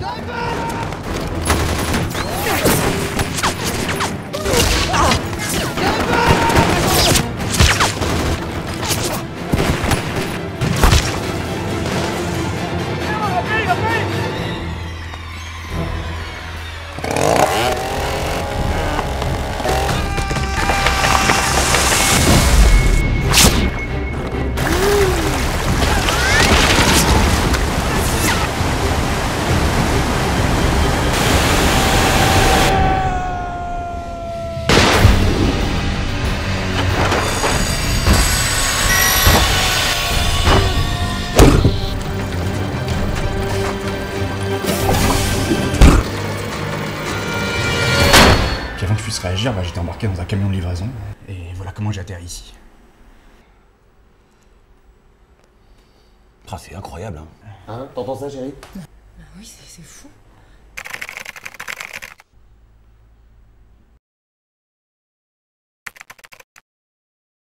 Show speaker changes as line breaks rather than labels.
Puis avant que je puisse réagir, j'étais embarqué dans un camion de livraison. Et voilà comment j'ai atterri ici.
Ah, c'est incroyable, hein. Hein, t'entends ça, chérie?
Bah oui, c'est fou.